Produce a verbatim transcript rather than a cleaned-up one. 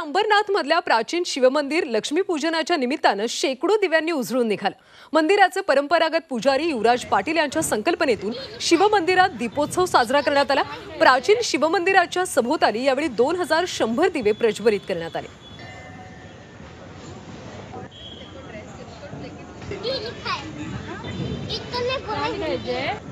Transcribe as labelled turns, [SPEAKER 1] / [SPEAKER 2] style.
[SPEAKER 1] अंबरनाथ मधल्या प्राचीन शिवमंदिर लक्ष्मीपूजनाच्या निमित्तानं शेकडो दिव्यांनी उजळून निघालं। मंदिराचे परंपरागत पुजारी युवराज पाटील यांच्या संकल्पनेतून शिवमंदिरात दीपोत्सव साजरा करण्यात आला। प्राचीन शिवमंदिराच्या सभोवताली यावेळी दोन हजार शंभर दिवे प्रज्वलित करण्यात आले।
[SPEAKER 2] एक